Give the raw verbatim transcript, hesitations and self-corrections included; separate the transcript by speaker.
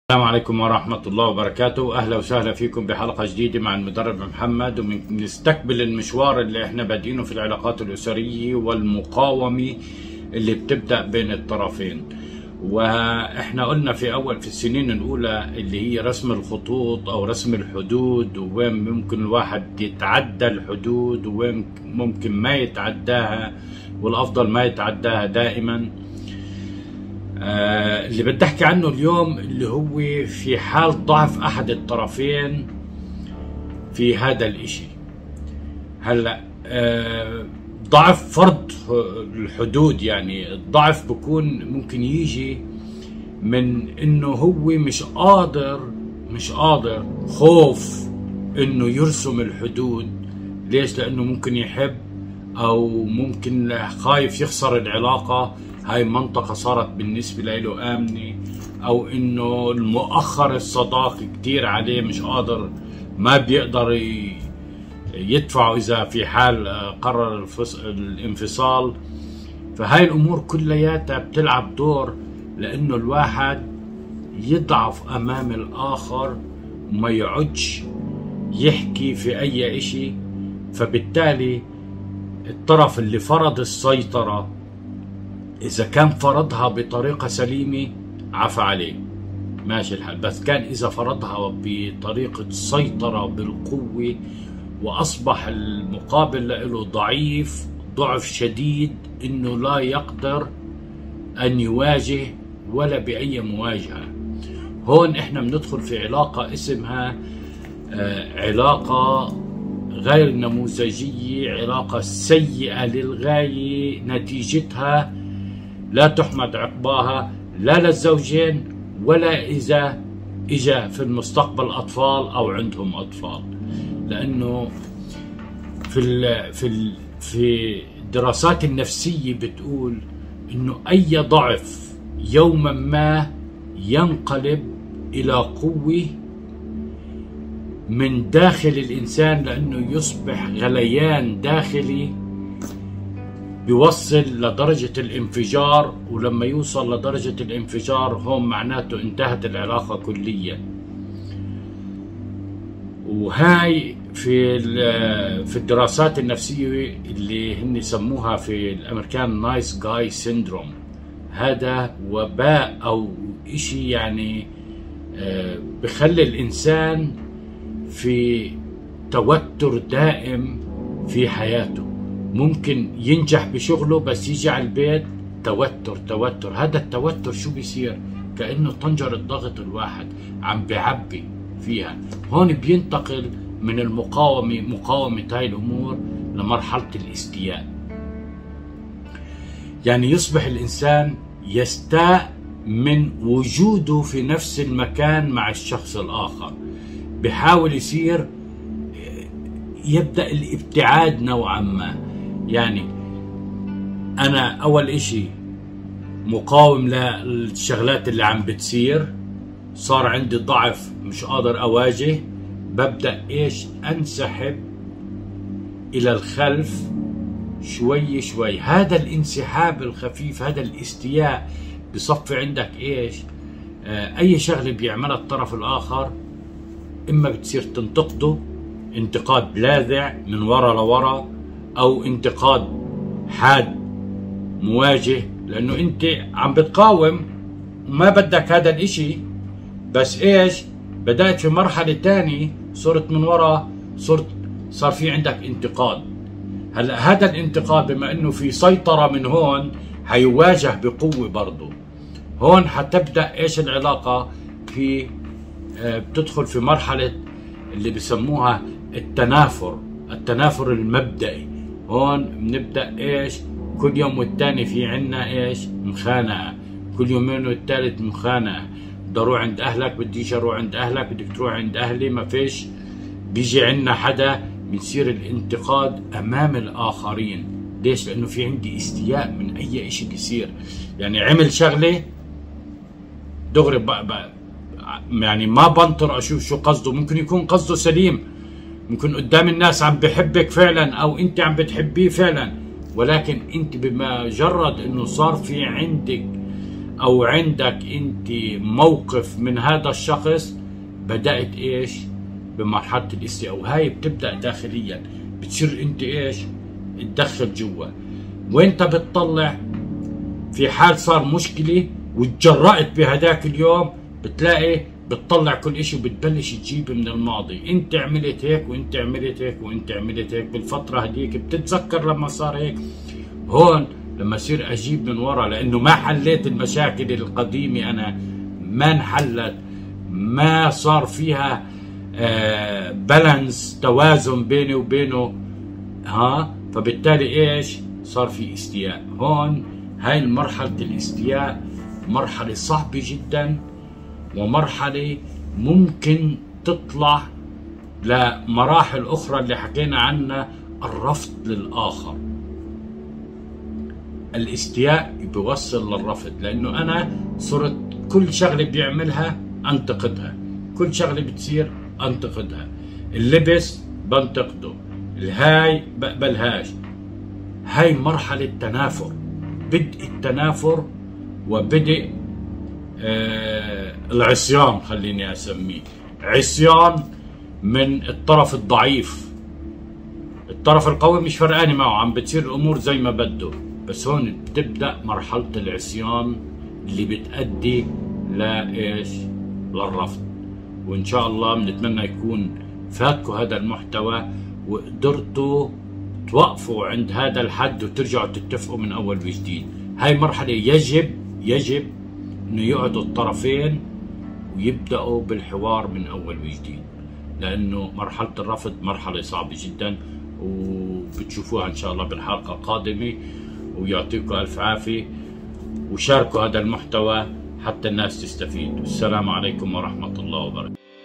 Speaker 1: السلام عليكم ورحمة الله وبركاته. أهلا وسهلا فيكم بحلقة جديدة مع المدرب محمد، وبنستكمل المشوار اللي احنا بادئينه في العلاقات الأسرية والمقاومة اللي بتبدأ بين الطرفين. واحنا قلنا في أول في السنين الأولى اللي هي رسم الخطوط أو رسم الحدود، وين ممكن الواحد يتعدى الحدود وين ممكن ما يتعداها، والأفضل ما يتعداها دائما. آه اللي بدي احكي عنه اليوم اللي هو في حال ضعف احد الطرفين في هذا الاشي. هلا آه ضعف فرض الحدود، يعني الضعف بكون ممكن يجي من انه هو مش قادر مش قادر خوف انه يرسم الحدود. ليش؟ لانه ممكن يحب او ممكن خايف يخسر العلاقة. هاي المنطقة صارت بالنسبة له آمنة، أو إنه المؤخر الصداق كتير عليه، مش قادر ما بيقدر يدفعه إذا في حال قرر الانفصال. فهاي الأمور كلياتها بتلعب دور لأنه الواحد يضعف أمام الآخر وما يعدش يحكي في أي إشي. فبالتالي الطرف اللي فرض السيطرة إذا كان فرضها بطريقة سليمة عفى عليه، ماشي الحال. بس كان إذا فرضها بطريقة سيطرة بالقوة وأصبح المقابل له ضعيف ضعف شديد، إنه لا يقدر أن يواجه ولا بأي مواجهة. هون إحنا بندخل في علاقة اسمها آه علاقة غير نموذجية، علاقة سيئة للغاية، نتيجتها لا تحمد عقباها لا للزوجين ولا إذا إجا في المستقبل أطفال أو عندهم أطفال. لأنه في ال في ال في الدراسات النفسية بتقول إنه أي ضعف يوما ما ينقلب إلى قوة من داخل الإنسان، لأنه يصبح غليان داخلي بيوصل لدرجة الانفجار. ولما يوصل لدرجة الانفجار هون معناته انتهت العلاقة كليا. وهاي في في الدراسات النفسية اللي هن يسموها في الأمريكان نايس جاي سيندروم. هذا وباء أو إشي يعني بخلي الإنسان في توتر دائم في حياته. ممكن ينجح بشغله بس يجي على البيت توتر توتر. هذا التوتر شو بيصير؟ كأنه طنجرة ضغط الواحد عم بيعبي فيها. هون بينتقل من المقاومة مقاومة هاي الأمور لمرحلة الاستياء. يعني يصبح الإنسان يستاء من وجوده في نفس المكان مع الشخص الآخر. بحاول يصير يبدأ الابتعاد نوعا ما. يعني أنا أول إشي مقاوم للشغلات اللي عم بتصير، صار عندي ضعف مش قادر أواجه، ببدأ إيش أنسحب إلى الخلف شوي شوي. هذا الانسحاب الخفيف، هذا الاستياء، بصفي عندك إيش آه أي شغلة بيعملها الطرف الآخر إما بتصير تنتقده انتقاد لاذع من ورا لورا، او انتقاد حاد مواجه، لانه انت عم بتقاوم وما بدك هذا الاشي. بس ايش بدأت في مرحلة تانية، صرت من ورا، صرت صار في عندك انتقاد. هلا هذا الانتقاد بما انه في سيطرة من هون هيواجه بقوة برضه. هون حتبدأ ايش العلاقة في آه بتدخل في مرحلة اللي بسموها التنافر التنافر المبدئي. هون بنبدأ ايش كل يوم والتاني في عنا ايش مخانقة، كل يومين والتالت مخانقة. بدي اروح عند اهلك، بديش اروح عند اهلك، بدك تروح عند اهلي، ما فيش. بيجي عنا حدا بنصير الانتقاد امام الاخرين. ليش؟ لانه في عندي استياء من اي اشي بيصير. يعني عمل شغلة دغري بقى بقى يعني ما بنطر اشوف شو قصده. ممكن يكون قصده سليم، ممكن قدام الناس عم بحبك فعلا او انت عم بتحبيه فعلا، ولكن انت بمجرد انه صار في عندك او عندك انت موقف من هذا الشخص، بدأت ايش؟ بمرحلة الاستياء. وهاي بتبدأ داخليا، بتصير انت ايش؟ تدخل جوا، وانت بتطلع في حال صار مشكلة وتجرأت بهداك اليوم، بتلاقي بتطلع كل اشي وبتبلش تجيب من الماضي. انت عملت هيك وانت عملت هيك وانت عملت هيك بالفترة هديك، بتتذكر لما صار هيك. هون لما اصير اجيب من ورا، لانه ما حليت المشاكل القديمة، انا ما انحلت، ما صار فيها آه بالانس، توازن بيني وبينه، ها، فبالتالي ايش؟ صار في استياء. هون هاي مرحلة الاستياء مرحلة صعبة جدا، ومرحلة ممكن تطلع لمراحل أخرى اللي حكينا عنها، الرفض للآخر. الاستياء بيوصل للرفض، لأنه أنا صرت كل شغلة بيعملها أنتقدها، كل شغلة بتصير أنتقدها، اللبس بنتقده، الهاي بقبلهاش. هاي مرحلة تنافر، بدء التنافر وبدء آه العصيان، خليني أسميه عصيان من الطرف الضعيف. الطرف القوي مش فرقاني معه، عم بتصير الأمور زي ما بده، بس هون بتبدأ مرحلة العصيان اللي بتأدي لإيش؟ للرفض. وإن شاء الله بنتمنى يكون فاتكم هذا المحتوى وقدرتوا توقفوا عند هذا الحد وترجعوا تتفقوا من أول وجديد. هاي مرحلة يجب يجب إنه يقعدوا الطرفين ويبدأوا بالحوار من أول وجديد، لأنه مرحلة الرفض مرحلة صعبة جدا، وبتشوفوها إن شاء الله بالحلقة القادمة. ويعطيكم ألف عافية، وشاركوا هذا المحتوى حتى الناس تستفيد. والسلام عليكم ورحمة الله وبركاته.